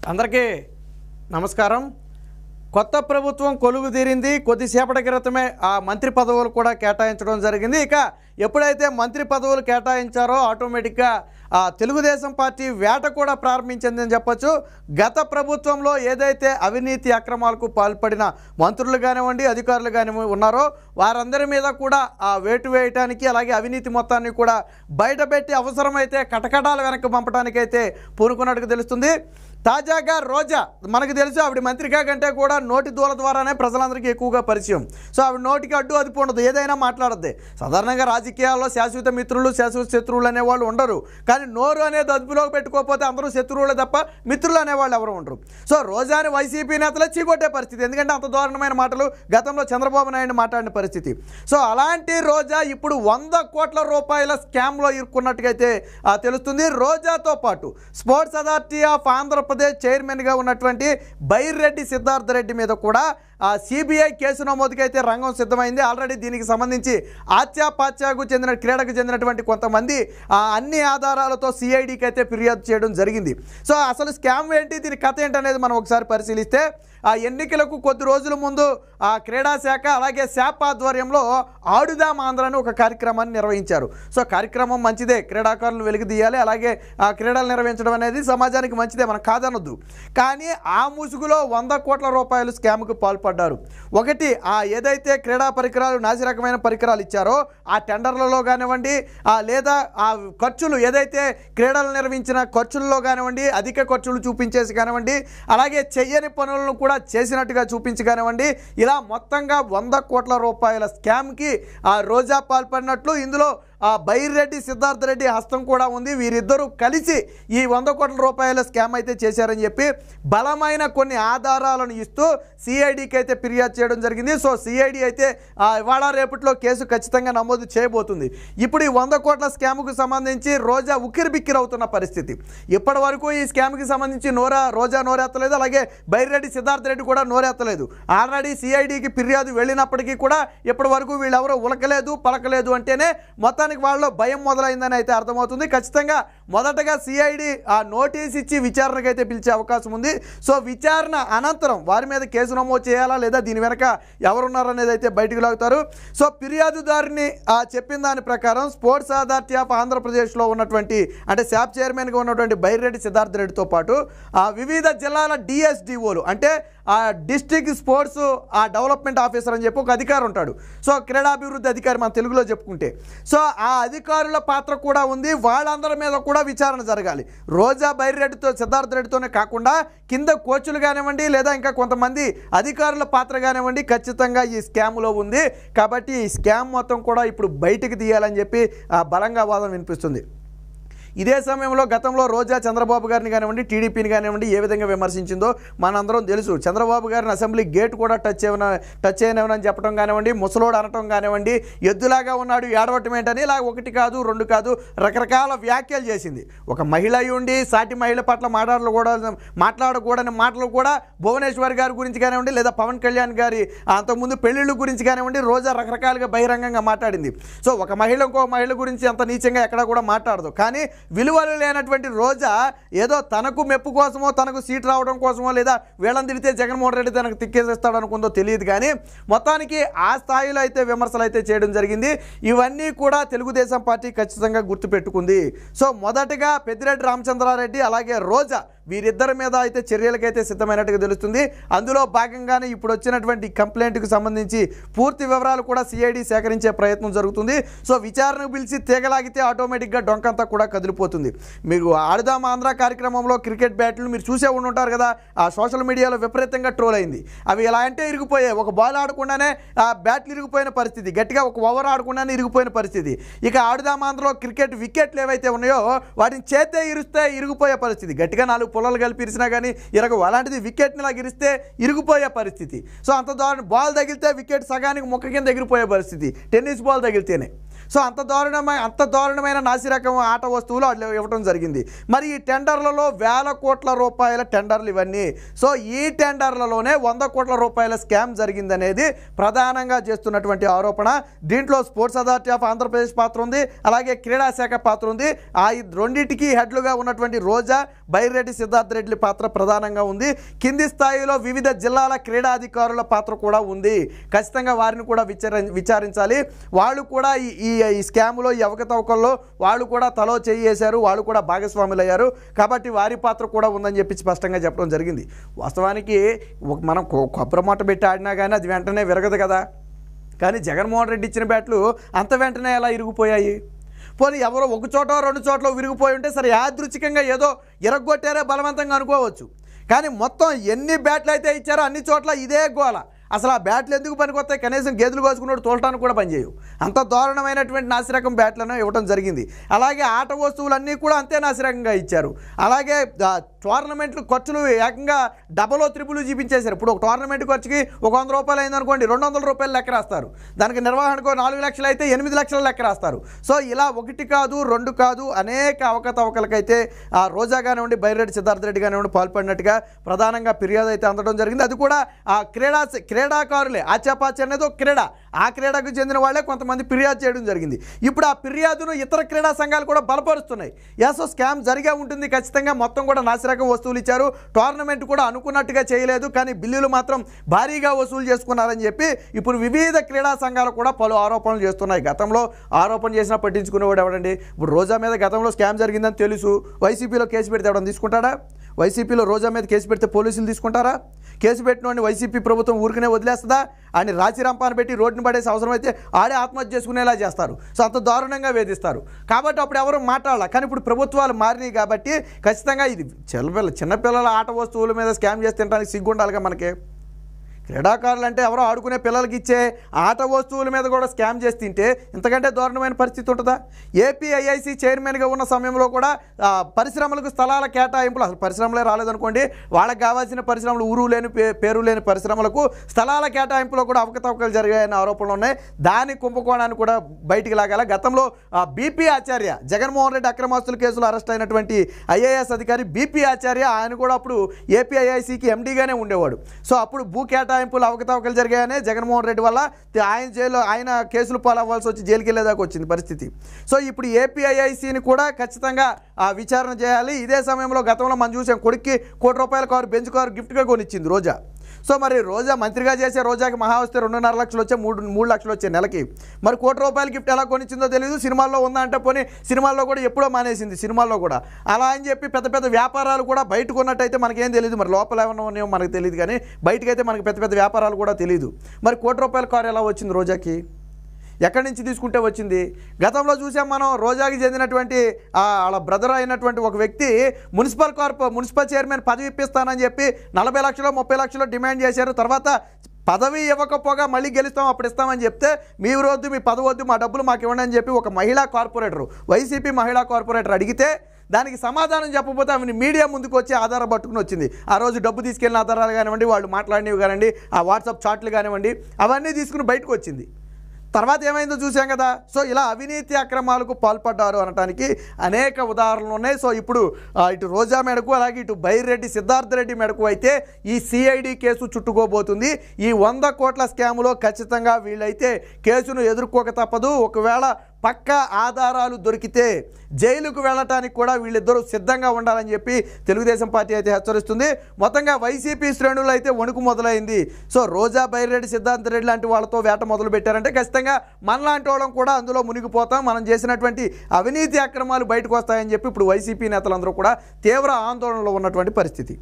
అందరికీ నమస్కారం. కొత్త ప్రభుత్వం కొలువు తీరింది. కొద్దిసేపటి క్రితమే ఆ మంత్రి పదవులు కూడా కేటాయించడం జరిగింది. ఇక ఎప్పుడైతే మంత్రి పదవులు కేటాయించారో ఆటోమేటిక్గా తెలుగుదేశం పార్టీ వేట కూడా ప్రారంభించిందని చెప్పొచ్చు. గత ప్రభుత్వంలో ఏదైతే అవినీతి అక్రమాలకు పాల్పడిన మంత్రులు కానివ్వండి, అధికారులు కానివ్వండి ఉన్నారో వారందరి మీద కూడా వేటు వేయటానికి, అలాగే అవినీతి మొత్తాన్ని కూడా బయటపెట్టి అవసరమైతే కటకటాలు వెనక్కి పంపడానికైతే పూనుకున్నట్టుగా తెలుస్తుంది. తాజాగా రోజా మనకు తెలుసు, ఆవిడ మంత్రిగా కంటే కూడా నోటి దూల ద్వారానే ప్రజలందరికీ ఎక్కువగా పరిచయం. సో ఆవిడ నోటికి అడ్డు అదుపు ఉండదు, ఏదైనా మాట్లాడద్ది. సాధారణంగా రాజకీయాల్లో శాశ్వత మిత్రులు శాశ్వత శత్రువులు అనేవాళ్ళు ఉండరు. కానీ నోరు అనేది అదుపులోకి పెట్టుకోకపోతే అందరూ శత్రువులే తప్ప మిత్రులు అనేవాళ్ళు ఎవరు ఉండరు. సో రోజాని వైసీపీ నేతలే చీకొట్టే పరిస్థితి, ఎందుకంటే అంత దారుణమైన మాటలు గతంలో చంద్రబాబు నాయుడు మాట్లాడిన పరిస్థితి. సో అలాంటి రోజా ఇప్పుడు 100 కోట్ల రూపాయల స్కామ్లో ఇరుక్కున్నట్టుగైతే తెలుస్తుంది. రోజాతో పాటు స్పోర్ట్స్ అథారిటీ ఆఫ్ ఆంధ్రప్రదేశ్ చైర్మన్గా ఉన్నటువంటి బైరెడ్డి సిద్ధార్థ రెడ్డి మీద కూడా సిబిఐ కేసు నమోదుకి అయితే రంగం సిద్ధమైంది. ఆల్రెడీ దీనికి సంబంధించి ఆత్యాపాత్యాకు చెందిన క్రీడకు చెందినటువంటి కొంతమంది అన్ని ఆధారాలతో సిఐడికి అయితే ఫిర్యాదు చేయడం జరిగింది. సో అసలు స్కామ్ ఏంటి, దీని కథ ఏంటనేది మనం ఒకసారి పరిశీలిస్తే, ఆ ఎన్నికలకు కొద్ది రోజుల ముందు క్రీడా శాఖ అలాగే శాప్ ఆధ్వర్యంలో ఆడుదాం ఆంధ్రాని ఒక కార్యక్రమాన్ని నిర్వహించారు. సో కార్యక్రమం మంచిదే, క్రీడాకారులను వెలికితీయాలి, అలాగే క్రీడలు నిర్వహించడం అనేది సమాజానికి మంచిదే, మనం కాదనొద్దు. కానీ ఆ ముసుగులో 100 కోట్ల రూపాయలు స్కామ్కు పాల్పడ్డారు. ఒకటి, ఏదైతే క్రీడా పరికరాలు నాసిరకమైన పరికరాలు ఇచ్చారో ఆ టెండర్లలో కానివ్వండి, లేదా ఆ ఖర్చులు ఏదైతే క్రీడలు నిర్వహించిన ఖర్చుల్లో కానివ్వండి, అధిక ఖర్చులు చూపించేసి కానివ్వండి, అలాగే చెయ్యని పనులను కూడా చేసినట్టుగా చూపించి కానివ్వండి, ఇలా మొత్తంగా 100 కోట్ల రూపాయల స్కామ్కి రోజా పాల్పడినట్లు ఇందులో బైరెడ్డి సిద్ధార్థ రెడ్డి హస్తం కూడా ఉంది. వీరిద్దరూ కలిసి ఈ 100 కోట్ల రూపాయల స్కామ్ అయితే చేశారని చెప్పి బలమైన కొన్ని ఆధారాలను ఇస్తూ సిఐడికి అయితే ఫిర్యాదు చేయడం జరిగింది. సో సిఐడి అయితే ఇవాళ రేపట్లో కేసు ఖచ్చితంగా నమోదు చేయబోతుంది. ఇప్పుడు ఈ 100 కోట్ల స్కామ్కు సంబంధించి రోజా ఉక్కిరిబిక్కిరి అవుతున్న పరిస్థితి. ఇప్పటి వరకు ఈ స్కామ్కి సంబంధించి రోజా నోరెత్తలేదు, అలాగే బైరెడ్డి సిద్ధార్థ రెడ్డి కూడా నోరెత్తలేదు. ఆల్రెడీ సిఐడికి ఫిర్యాదు వెళ్ళినప్పటికీ కూడా ఇప్పటి వరకు వీళ్ళెవరో ఉలకలేదు పలకలేదు అంటేనే మొత్తం వాళ్ళలో భయం మొదలైందని అయితే అర్థమవుతుంది. ఖచ్చితంగా మొదటగా సిఐడి నోటీస్ ఇచ్చి విచారణకు అయితే పిలిచే అవకాశం ఉంది. సో విచారణ అనంతరం వారి మీద కేసు నమోదు చేయాలా లేదా దీని వెనక ఎవరున్నారనేది అయితే బయటకు లాగుతారు. సో ఫిర్యాదుదారుని చెప్పిన దాని ప్రకారం స్పోర్ట్స్ అథారిటీ ఆఫ్ ఆంధ్రప్రదేశ్లో ఉన్నటువంటి అంటే శాప్ చైర్మన్గా ఉన్నటువంటి బైరెడ్డి సిద్ధార్థ రెడ్డితో పాటు వివిధ జిల్లాల డిఎస్డిఓలు అంటే డిస్ట్రిక్ట్ స్పోర్ట్స్ డెవలప్మెంట్ ఆఫీసర్ అని చెప్పి ఒక అధికారి ఉంటాడు. సో క్రీడాభివృద్ధి అధికారి మన తెలుగులో చెప్పుకుంటే, సో ఆ అధికారుల పాత్ర కూడా ఉంది. వాళ్ళందరి మీద కూడా విచారణ జరగాలి. రోజా బైరెడ్డితో సిద్ధార్థ రెడ్డితోనే కాకుండా కింద కోచ్లు కానివ్వండి, లేదా ఇంకా కొంతమంది అధికారుల పాత్ర కానివ్వండి ఖచ్చితంగా ఈ స్కామ్లో ఉంది. కాబట్టి ఈ స్కామ్ మొత్తం కూడా ఇప్పుడు బయటికి తీయాలని చెప్పి బలంగా వాదన వినిపిస్తుంది. ఇదే సమయంలో గతంలో రోజా చంద్రబాబు గారిని కానివ్వండి, టీడీపీని కానివ్వండి ఏ విధంగా విమర్శించిందో మనందరం తెలుసు. చంద్రబాబు గారిని అసెంబ్లీ గేట్ కూడా టచ్ చేయనని చెప్పడం కానివ్వండి, ముసలోడు అనటం కానివ్వండి, ఎద్దులాగా ఉన్నాడు ఏడవటం ఏంటని ఇలా ఒకటి కాదు రెండు కాదు రకరకాల వ్యాఖ్యలు చేసింది. ఒక మహిళ ఉండి సాటి మహిళ పట్ల మాట్లాడకూడని మాటలు కూడా భువనేశ్వర్ గారి గురించి కానివ్వండి, లేదా పవన్ కళ్యాణ్ గారి అంతకుముందు పెళ్లిళ్ళ గురించి కానివ్వండి రోజా రకరకాలుగా బహిరంగంగా మాట్లాడింది. సో ఒక మహిళ ఇంకో మహిళ గురించి అంత నీచంగా ఎక్కడా కూడా మాట్లాడదు. కానీ విలువలు లేనటువంటి రోజా ఏదో తనకు మెప్పు కోసమో తనకు సీట్ రావడం కోసమో లేదా వీళ్ళని తిడితే జగన్మోహన్ రెడ్డి తనకు తిక్కేసేస్తాడు అనుకుందో తెలియదు. కానీ మొత్తానికి ఆ స్థాయిలో అయితే విమర్శలు అయితే చేయడం జరిగింది. ఇవన్నీ కూడా తెలుగుదేశం పార్టీ ఖచ్చితంగా గుర్తుపెట్టుకుంది. సో మొదటగా పెద్దిరెడ్డి రామచంద్రారెడ్డి అలాగే రోజా వీరిద్దరి మీద అయితే చర్యలకైతే సిద్ధమైనట్టుగా తెలుస్తుంది. అందులో భాగంగానే ఇప్పుడు వచ్చినటువంటి కంప్లైంట్కి సంబంధించి పూర్తి వివరాలు కూడా సిఐడి సేకరించే ప్రయత్నం జరుగుతుంది. సో విచారణకు పిలిచి తీగలాగితే ఆటోమేటిక్గా డొంకంతా కూడా కదిలిపోతుంది. మీకు ఆడుదాం ఆంధ్ర కార్యక్రమంలో క్రికెట్ బ్యాట్లు మీరు చూసే ఉండుంటారు కదా, ఆ సోషల్ మీడియాలో విపరీతంగా ట్రోల్ అయింది. అవి ఎలా అంటే ఇరిగిపోయాయి. ఒక బాల్ ఆడకుండానే ఆ బ్యాట్లు ఇరిగిపోయిన పరిస్థితి, గట్టిగా ఒక ఓవర్ ఆడకుండానే ఇరిగిపోయిన పరిస్థితి. ఇక ఆడుదాం ఆంధ్రలో క్రికెట్ వికెట్లు ఏవైతే ఉన్నాయో వాటిని చేతే ఇరిస్తే ఇరిగిపోయే పరిస్థితి. గట్టిగా 4 పొలాలు కలిపి ఇరిసినా కానీ ఇరగవు. అలాంటిది వికెట్ని ఇలా ఇరిస్తే ఇరిగిపోయే పరిస్థితి. సో అంత బాల్ తగిలితే వికెట్ సగానికి ముక్క కింద ఎగిరిపోయే పరిస్థితి, టెన్నిస్ బాల్ తగిలితేనే. సో అంత దారుణమైన నాసిరకం ఆట వస్తువులు వాళ్ళు ఇవ్వడం జరిగింది. మరి ఈ టెండర్లలో వేల కోట్ల రూపాయల టెండర్లు ఇవన్నీ. సో ఈ టెండర్లలోనే 100 కోట్ల రూపాయల స్కామ్ జరిగిందనేది ప్రధానంగా చేస్తున్నటువంటి ఆరోపణ. దీంట్లో స్పోర్ట్స్ అథారిటీ ఆఫ్ ఆంధ్రప్రదేశ్ పాత్ర ఉంది, అలాగే క్రీడా శాఖ పాత్ర ఉంది. ఆ రెండింటికి హెడ్లుగా ఉన్నటువంటి రోజా, బైరెడ్డి సిద్ధార్థ రెడ్డి పాత్ర ప్రధానంగా ఉంది. కింది స్థాయిలో వివిధ జిల్లాల క్రీడా అధికారుల పాత్ర కూడా ఉంది. ఖచ్చితంగా వారిని కూడా విచారించాలి. వాళ్ళు కూడా ఈ స్కామ్లో, ఈ అవకతవకల్లో వాళ్ళు కూడా తలో చేయి వేశారు, వాళ్ళు కూడా భాగస్వాములు అయ్యారు. కాబట్టి వారి పాత్ర కూడా ఉందని చెప్పి స్పష్టంగా చెప్పడం జరిగింది. వాస్తవానికి మనం కొబ్బరి మూట పెట్టి ఆడినా కానీ అది వెంటనే విరగదు కదా. కానీ జగన్మోహన్ రెడ్డి ఇచ్చిన బ్యాట్లు అంత వెంటనే ఎలా ఇరిగిపోయాయి? పోనీ ఎవరో ఒక చోట 2 చోట్ల విరిగిపోయి ఉంటే సరే, యాదృచ్ఛికంగా ఏదో ఇరగొట్టారే బలవంతంగా అనుకోవచ్చు. కానీ మొత్తం ఎన్ని బ్యాట్లు అయితే ఇచ్చారో అన్ని చోట్ల ఇదే గోల. అసలు ఆ బ్యాట్లు ఎందుకు పనికొస్తాయి? కనీసం గేదెలు కోసుకున్నట్టు తోలటానికి కూడా పనిచేయవు. అంత దారుణమైనటువంటి నాసిరకం బ్యాట్లను ఇవ్వడం జరిగింది. అలాగే ఆట వస్తువులన్నీ కూడా అంతే నాసిరకంగా ఇచ్చారు. అలాగే టోర్నమెంట్లు ఖర్చులు ఏకంగా డబలో త్రిబుల్ చూపించేశారు. ఇప్పుడు ఒక టోర్నమెంట్ ఖర్చుకి ఒక 100 రూపాయలు అయిందనుకోండి, 200 రూపాయలు లెక్క రాస్తారు. దానికి నిర్వహణకు 4 లక్షలు అయితే 8 లక్షల లెక్క రాస్తారు. సో ఇలా 1 కాదు 2 కాదు అనేక అవకతవకలకైతే ఆ రోజా కానివ్వండి, బైరెడ్డి సిద్ధార్థ రెడ్డి కానివ్వండి పాల్పడినట్టుగా ప్రధానంగా ఫిర్యాదు అయితే అందడం జరిగింది. అది కూడా ఆ క్రీడాకారులే. ఆచాపాచి అనేది ఒక క్రీడ, ఆ క్రీడకు చెందిన వాళ్ళే కొంతమంది ఫిర్యాదు చేయడం జరిగింది. ఇప్పుడు ఆ ఫిర్యాదును ఇతర క్రీడా సంఘాలు కూడా బలపరుస్తున్నాయి. సో స్కామ్ జరిగే ఉంటుంది ఖచ్చితంగా. మొత్తం కూడా నాసిరకం వస్తువులు ఇచ్చారు, టోర్నమెంట్ కూడా అనుకున్నట్టుగా చేయలేదు, కానీ బిల్లులు మాత్రం భారీగా వసూలు చేసుకున్నారని చెప్పి ఇప్పుడు వివిధ క్రీడా సంఘాలు కూడా పలు ఆరోపణలు చేస్తున్నాయి. గతంలో ఆరోపణ చేసినా పట్టించుకునేవాడు ఎవడండి? ఇప్పుడు రోజా మీద గతంలో స్కామ్ జరిగిందని తెలుసు, వైసీపీలో కేసు పెడితే ఎవడని తీసుకుంటాడా? వైసీపీలో రోజా మీద కేసు పెడితే పోలీసులు తీసుకుంటారా? కేసు పెట్టినోడిని వైసీపీ ప్రభుత్వం ఊరికనే వదిలేస్తుందా? అని రాచి రంపాన్ని పెట్టి రోడ్డుని పడేసి అవసరమైతే ఆడే ఆత్మహత్య చేసుకునేలా చేస్తారు. సో అంత దారుణంగా వేధిస్తారు. కాబట్టి అప్పుడు ఎవరు మాట్లాడాలి. కానీ ఇప్పుడు ప్రభుత్వాలు మారినాయి కాబట్టి ఖచ్చితంగా ఇది చిన్నపిల్లల ఆట వస్తువుల మీద స్కామ్ చేసి తినడానికి సిగ్గుండాలిగా మనకి. క్రీడాకారులు అంటే ఎవరో ఆడుకునే పిల్లలకి ఇచ్చే ఆట వస్తువుల మీద కూడా స్కామ్ చేసి తింటే ఇంతకంటే దారుణమైన పరిస్థితి ఉంటుందా? ఏపీఐఐసి చైర్మన్గా ఉన్న సమయంలో కూడా పరిశ్రమలకు స్థలాల కేటాయింపులు, అసలు పరిశ్రమలే రాలేదనుకోండి, వాళ్ళకి కావాల్సిన పరిశ్రమలు, ఊరు లేని పేరు లేని పరిశ్రమలకు స్థలాల కేటాయింపులో కూడా అవకతవకలు జరిగాయన్న ఆరోపణలు ఉన్నాయి. దాని కుంభకోణాన్ని కూడా బయటికి లాగాల. గతంలో బీపీ ఆచార్య, జగన్మోహన్ రెడ్డి అక్రమాస్తుల కేసులో అరెస్ట్ అయినటువంటి ఐఏఎస్ అధికారి బీపీ ఆచార్య, ఆయన కూడా అప్పుడు ఏపీఐఐసికి ఎండీగానే ఉండేవాడు. సో అప్పుడు భూ అవకతవకలు జరిగాయనే జగన్మోహన్ రెడ్డి వల్ల ఆయన కేసులు పాలవ్వాల్సి వచ్చి జైలుకి వెళ్ళేదాకా వచ్చింది పరిస్థితి. సో ఇప్పుడు ఏపీఐఐసిని కూడా ఖచ్చితంగా విచారణ చేయాలి. ఇదే సమయంలో గతంలో మనం చూసాం, కొడుక్కి ₹1,00,00,000 కారు, బెంచ్ కారు గిఫ్ట్గా కొనిచ్చింది రోజా. సో మరి రోజా మంత్రిగా చేసే రోజాకి మహా వస్తే 2.5 లక్షలు వచ్చాయి, 3 లక్షలు వచ్చాయి నెలకి. మరి ₹1,00,00,000 గిఫ్ట్ ఎలా కొనిచ్చిందో తెలియదు. సినిమాల్లో ఉందా అంటే పోనీ సినిమాల్లో కూడా ఎప్పుడో మానేసింది, సినిమాల్లో కూడా. అలా అని చెప్పి పెద్ద పెద్ద వ్యాపారాలు కూడా బయటకు ఉన్నట్టయితే మనకేం తెలియదు. మరి లోపల ఏమన్నా ఉన్నాయో మనకు తెలియదు, కానీ బయటకైతే మనకు పెద్ద పెద్ద వ్యాపారాలు కూడా తెలియదు. మరి ₹1,00,00,000 కారు ఎలా వచ్చింది రోజాకి? ఎక్కడి నుంచి తీసుకుంటే వచ్చింది? గతంలో చూసాం మనం, రోజాకి చెందినటువంటి వాళ్ళ బ్రదర్ అయినటువంటి ఒక వ్యక్తి మున్సిపల్ చైర్మన్ పదవి ఇప్పిస్తానని చెప్పి 40 లక్షలు 30 లక్షలు డిమాండ్ చేశారు. తర్వాత పదవి ఇవ్వకపోగా మళ్ళీ గెలుస్తాం అప్పుడు ఇస్తామని చెప్తే, మీ వద్దు, మీ పదవి వద్దు, మా డబ్బులు మాకు ఇవ్వండి అని చెప్పి ఒక మహిళా కార్పొరేటర్, వైసీపీ మహిళా కార్పొరేటర్ అడిగితే దానికి సమాధానం చెప్పకపోతే ఆమెను మీడియా ముందుకు వచ్చి ఆధారం పట్టుకుని వచ్చింది. ఆ రోజు డబ్బు తీసుకెళ్ళిన ఆధారాలు కానివ్వండి, వాళ్ళు మాట్లాడినవి కానివ్వండి, ఆ వాట్సాప్ చాట్లు కానివ్వండి, అవన్నీ తీసుకుని బయటకు వచ్చింది. తర్వాత ఏమైందో చూసాం కదా. సో ఇలా అవినీతి అక్రమాలకు పాల్పడ్డారు అనడానికి అనేక ఉదాహరణలు ఉన్నాయి. సో ఇప్పుడు ఇటు రోజా మెడకు, అలాగే ఇటు బైరెడ్డి సిద్ధార్థ రెడ్డి మెడకు అయితే ఈ సిఐడి కేసు చుట్టుకోబోతుంది. ఈ 100 కోట్ల స్కాములో ఖచ్చితంగా వీళ్ళైతే కేసును ఎదుర్కోక తప్పదు. ఒకవేళ పక్కా ఆధారాలు దొరికితే జైలుకు వెళ్ళటానికి కూడా వీళ్ళిద్దరూ సిద్ధంగా ఉండాలని చెప్పి తెలుగుదేశం పార్టీ అయితే హెచ్చరిస్తుంది. మొత్తంగా వైసీపీ శ్రేణులు అయితే వణుకు మొదలైంది. సో రోజా, బైరెడ్డి సిద్ధార్థ రెడ్డి లాంటి వాళ్ళతో వేట మొదలు పెట్టారంటే ఖచ్చితంగా మనలాంటి వాళ్ళం కూడా అందులో మునిగిపోతాం, మనం చేసినటువంటి అవినీతి అక్రమాలు బయటకు వస్తాయని చెప్పి ఇప్పుడు వైసీపీ నేతలందరూ కూడా తీవ్ర ఆందోళనలో ఉన్నటువంటి పరిస్థితి.